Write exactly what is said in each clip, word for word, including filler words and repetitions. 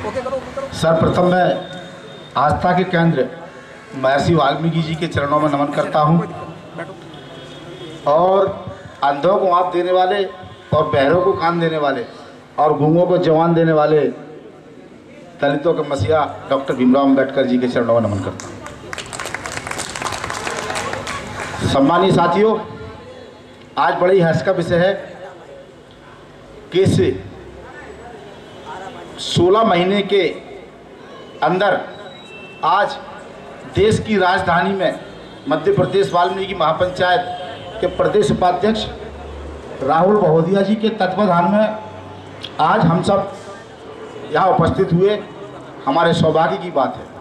सर्वप्रथम मैं आस्था के केंद्र महर्षि वाल्मीकि जी के चरणों में नमन करता हूं और अंधों को आँख देने वाले और बहरों को कान देने वाले और गूंगों को जवान देने वाले दलितों के मसीहा डॉक्टर भीमराव अम्बेडकर जी के चरणों में नमन करता हूँ। सम्मानीय साथियों, आज बड़े ही हर्ष का विषय है कि इस सोलह महीने के अंदर आज देश की राजधानी में मध्य प्रदेश वाल्मीकि महापंचायत के प्रदेश उपाध्यक्ष राहुल बहोदिया जी के तत्वाधान में आज हम सब यहाँ उपस्थित हुए, हमारे सौभाग्य की बात है।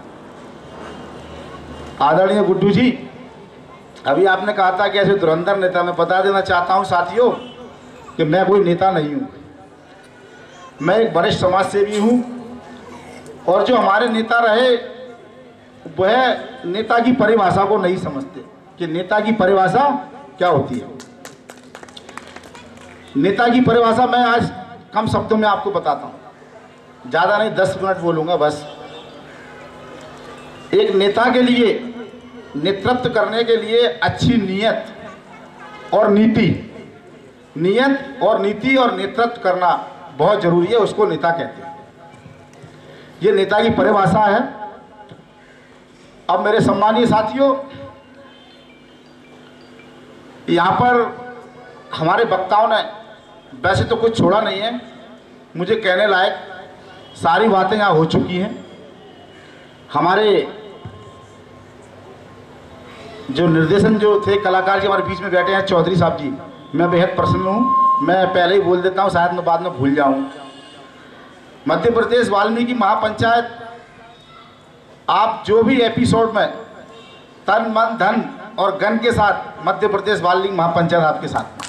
आदरणीय गुड्डू जी, अभी आपने कहा था कि ऐसे धुरंधर नेता, मैं बता देना चाहता हूँ साथियों कि मैं कोई नेता नहीं हूँ, मैं एक वरिष्ठ समाज सेवी हूँ और जो हमारे नेता रहे वह नेता की परिभाषा को नहीं समझते कि नेता की परिभाषा क्या होती है। नेता की परिभाषा मैं आज कम शब्दों में आपको बताता हूँ, ज़्यादा नहीं, दस मिनट बोलूँगा बस। एक नेता के लिए, नेतृत्व करने के लिए अच्छी नीयत और नीति, नियत और नीति और नेतृत्व करना बहुत जरूरी है, उसको नेता कहते हैं। ये नेता की परिभाषा है। अब मेरे सम्मानीय साथियों, यहाँ पर हमारे वक्ताओं ने वैसे तो कुछ छोड़ा नहीं है, मुझे कहने लायक सारी बातें यहाँ हो चुकी हैं। हमारे जो निर्देशन जो थे कलाकार जी हमारे बीच में बैठे हैं, चौधरी साहब जी, मैं बेहद प्रसन्न हूँ। मैं पहले ही बोल देता हूँ, शायद मैं बाद में भूल जाऊँ। मध्य प्रदेश वाल्मीकि महापंचायत, आप जो भी एपिसोड में तन मन धन और गन के साथ, मध्य प्रदेश वाल्मीकि महापंचायत आपके साथ।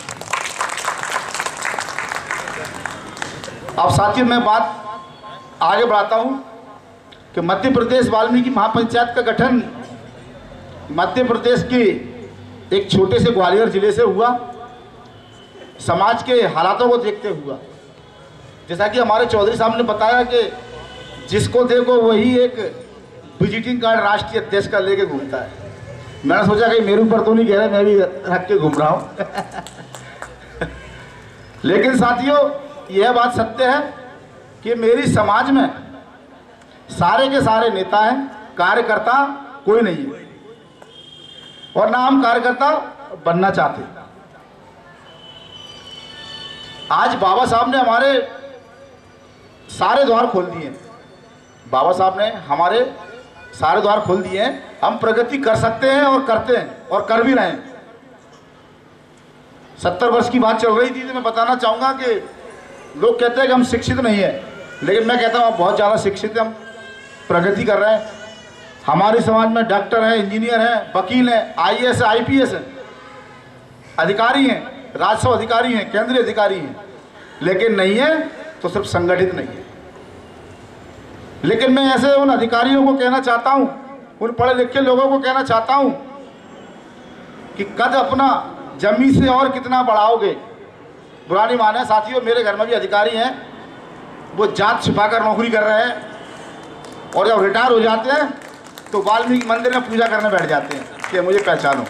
अब साथियों मैं बात आगे बढ़ाता हूँ कि मध्य प्रदेश वाल्मीकि महापंचायत का गठन मध्य प्रदेश के एक छोटे से ग्वालियर जिले से हुआ, समाज के हालातों को देखते हुआ। जैसा कि हमारे चौधरी साहब ने बताया कि जिसको देखो वही एक विजिटिंग कार्ड राष्ट्रीय अध्यक्ष का लेके घूमता है। मैंने सोचा कि मेरे ऊपर तो नहीं कह रहे, मैं भी रख के घूम रहा हूँ। लेकिन साथियों, यह बात सत्य है कि मेरी समाज में सारे के सारे नेता हैं, कार्यकर्ता कोई नहीं है और ना हम कार्यकर्ता बनना चाहते। आज बाबा साहब ने हमारे सारे द्वार खोल दिए, बाबा साहब ने हमारे सारे द्वार खोल दिए हैं। हम प्रगति कर सकते हैं और करते हैं और कर भी रहे हैं। सत्तर वर्ष की बात चल रही थी तो मैं बताना चाहूँगा कि लोग कहते हैं कि हम शिक्षित नहीं हैं, लेकिन मैं कहता हूँ आप बहुत ज़्यादा शिक्षित हैं, हम प्रगति कर रहे हैं। हमारे समाज में डॉक्टर हैं, इंजीनियर हैं, वकील हैं, I A S, I P S हैं, अधिकारी हैं, राजस्व अधिकारी हैं, केंद्रीय अधिकारी हैं, लेकिन नहीं है तो सिर्फ संगठित नहीं है। लेकिन मैं ऐसे उन अधिकारियों को कहना चाहता हूँ, उन पढ़े लिखे लोगों को कहना चाहता हूँ कि कद अपना जमी से और कितना बढ़ाओगे। बुरा नहीं माने साथियों, मेरे घर में भी अधिकारी हैं, वो जात छिपाकर नौकरी कर रहे हैं और जब रिटायर हो जाते हैं तो वाल्मीकि मंदिर में पूजा करने बैठ जाते हैं कि मुझे पहचानो।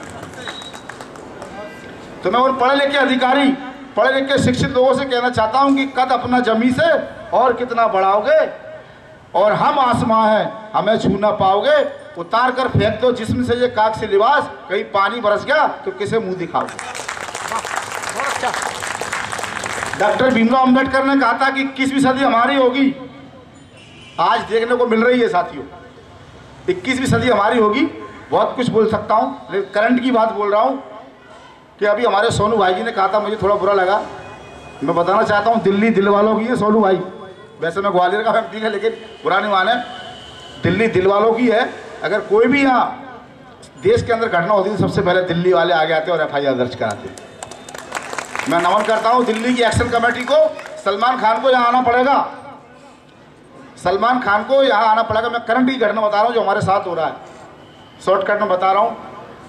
तो मैं उन पढ़े लिखे अधिकारी, पढ़े लिखे शिक्षित लोगों से कहना चाहता हूं कि कद अपना जमी से और कितना बढ़ाओगे, और हम आसमां हैं हमें छू ना पाओगे। उतार कर फेंक दो जिस्म से ये काक से लिबास, कहीं पानी बरस गया तो किसे मुंह दिखाओगे। डॉक्टर भीमराव अम्बेडकर ने कहा था कि इक्कीसवीं सदी हमारी होगी, आज देखने को मिल रही है साथियों। इक्कीसवीं सदी हमारी होगी। बहुत कुछ बोल सकता हूँ, लेकिन करंट की बात बोल रहा हूँ कि अभी हमारे सोनू भाई जी ने कहा था, मुझे थोड़ा बुरा लगा। मैं बताना चाहता हूँ, दिल्ली दिल वालों की है सोनू भाई। वैसे मैं ग्वालियर का व्यक्ति है, लेकिन बुरा नहीं माने, दिल्ली दिल वालों की है। अगर कोई भी यहाँ देश के अंदर घटना होती है तो सबसे पहले दिल्ली वाले आगे आते और एफ आई आर दर्ज कराते। मैं नमन करता हूँ दिल्ली की एक्शन कमेटी को। सलमान खान को यहाँ आना पड़ेगा, सलमान खान को यहाँ आना पड़ेगा। मैं करंट की घटना बता रहा हूँ जो हमारे साथ हो रहा है, शॉर्टकट में बता रहा हूँ।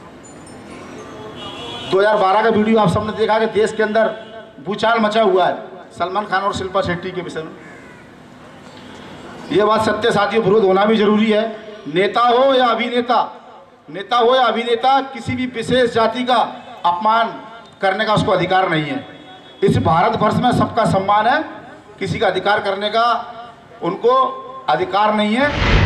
दो हज़ार बारह का वीडियो आप सबने देखा कि देश के अंदर भूचाल मचा हुआ है सलमान खान और शिल्पा शेट्टी के विषय में। ये बात सत्य साथियों, विरोध होना भी जरूरी है। नेता हो या अभिनेता, नेता हो या अभिनेता, किसी भी विशेष जाति का अपमान करने का उसको अधिकार नहीं है। इस भारतवर्ष में सबका सम्मान है, किसी का अधिकार करने का उनको अधिकार नहीं है।